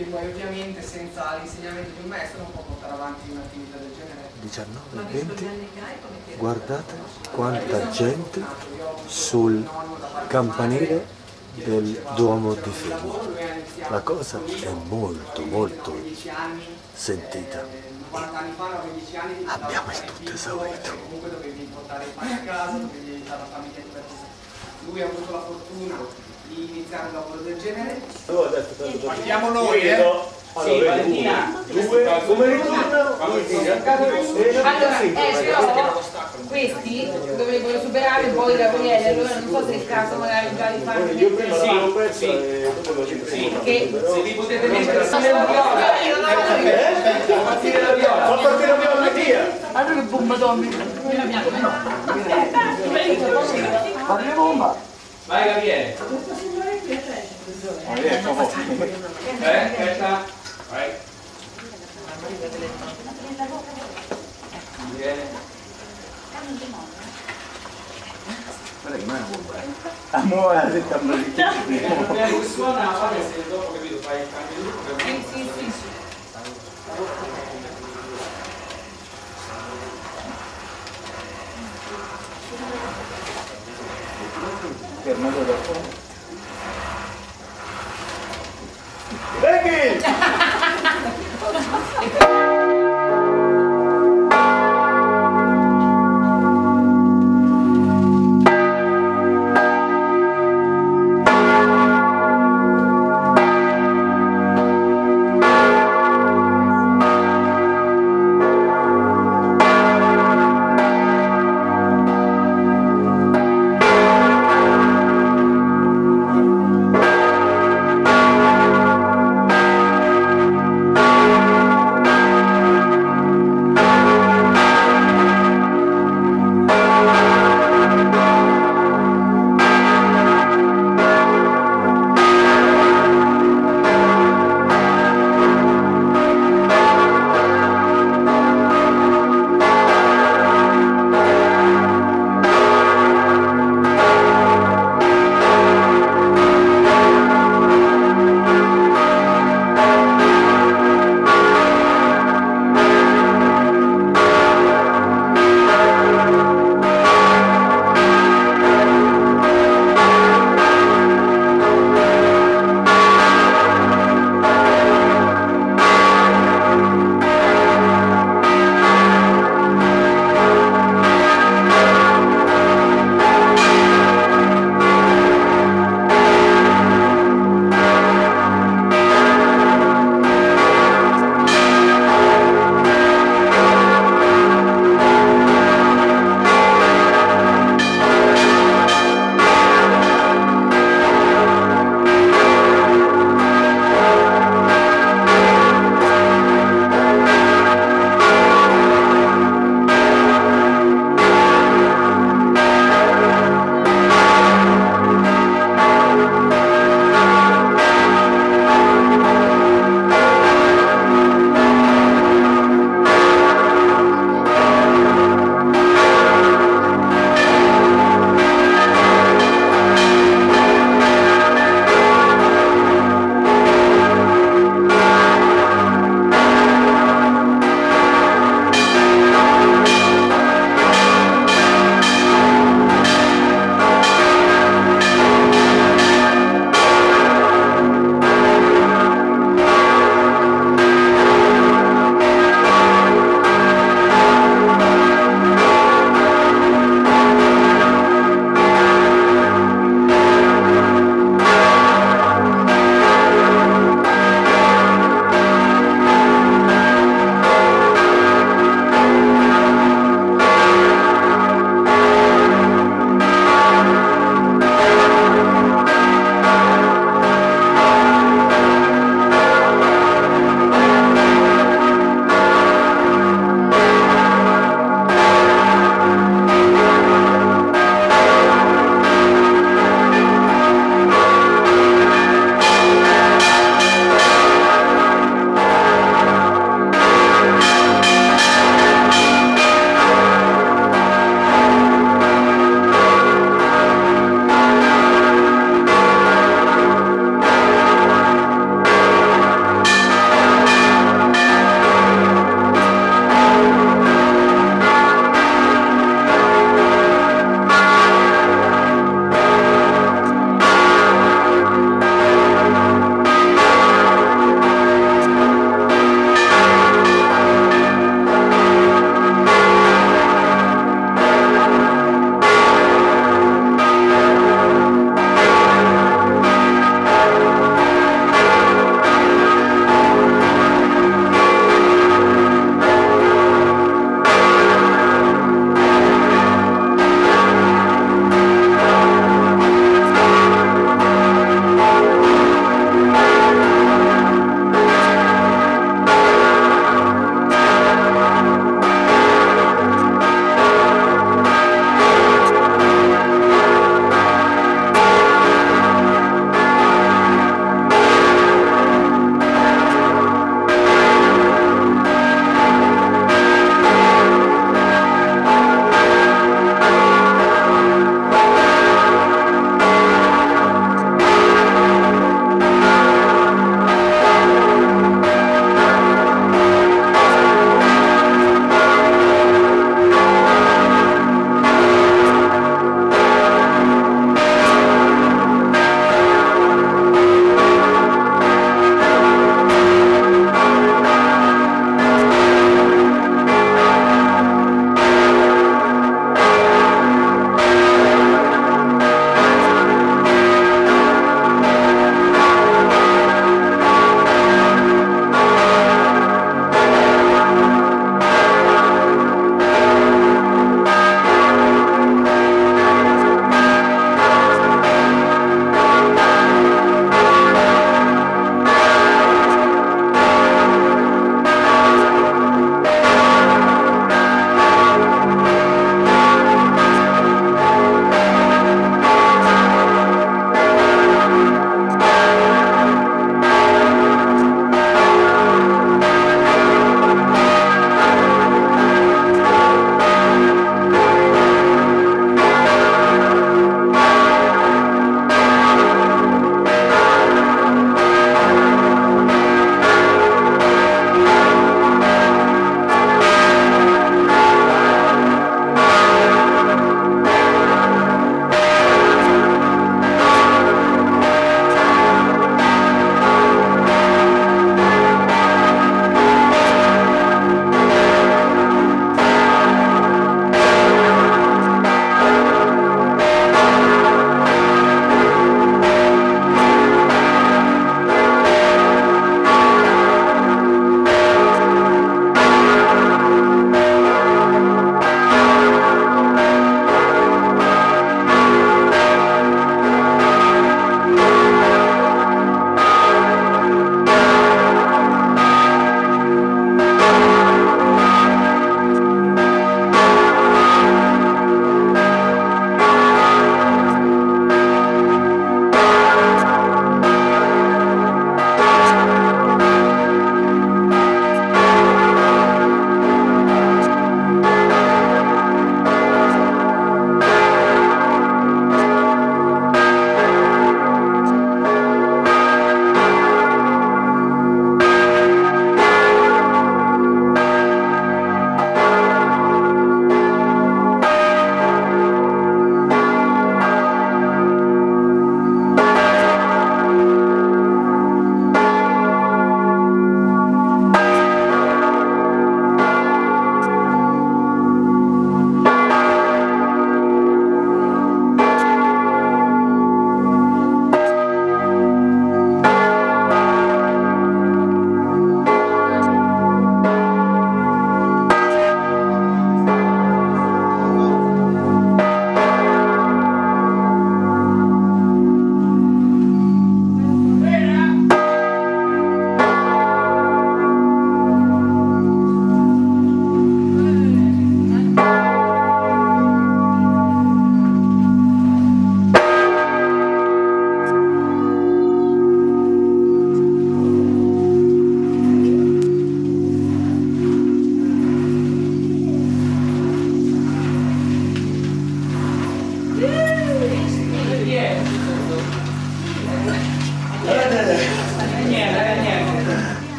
che poi ovviamente senza l'insegnamento di un maestro non può portare avanti un'attività del genere. 19, 20, guardate quanta gente sul campanile del Duomo di Fermo. La cosa è molto molto sentita. Abbiamo il tutto esaurito. Comunque dovevi portare il pane a casa, dovevi aiutare la famiglia. Lui ha avuto la fortuna di iniziare un lavoro del genere. Partiamo noi, Sì, Valentina, come ritorno? Allora, però questi dovrebbero superare poi Gabriele, allora non so se è il caso magari già di farli mettere che se vi potete mettere partire la viola. Partire la viola. Fa partire la viola, via! allora che bomba Tommy Fate bomba! Vai Gabriele. Aspetta. Vai. Viene. Guarda che non è una bomba, Amore, ha detto a me. Non suona, fai se dopo capito fai il cambio di gruppo. sì. Fermato dopo. Becky!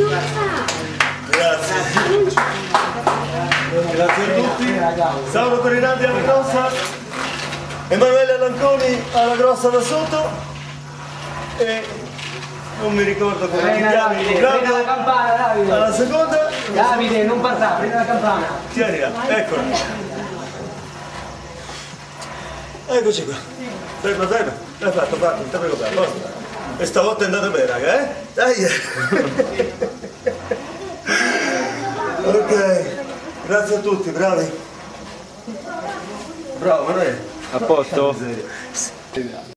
Grazie. Grazie a tutti. Sauro Corinaldi alla grossa, Emanuele Lanconi alla grossa da sotto e non mi ricordo come ti chiami. Prendi la campana, Davide. Alla seconda. Davide, non parlare, prendi la campana. Tienila, eccola. Eccoci qua. Ferma, ferma. L'hai fatto, non ti preoccupare. Forza. E stavolta è andata bene, raga, eh? Dai! Ok, grazie a tutti, bravi. Bravo, Manuele. A posto?